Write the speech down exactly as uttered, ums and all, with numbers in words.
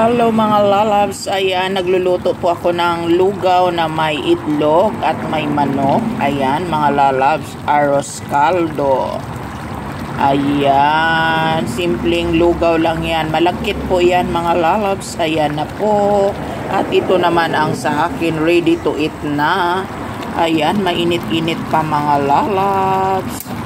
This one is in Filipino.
Hello mga lalabs, ayan, nagluluto po ako ng lugaw na may itlog at may manok. Ayan mga lalabs, arroz caldo. Ayan, simpleng lugaw lang yan. Malagkit po yan mga lalabs, ayan na po. At ito naman ang sa akin, ready to eat na. Ayan, mainit-init pa mga lalabs.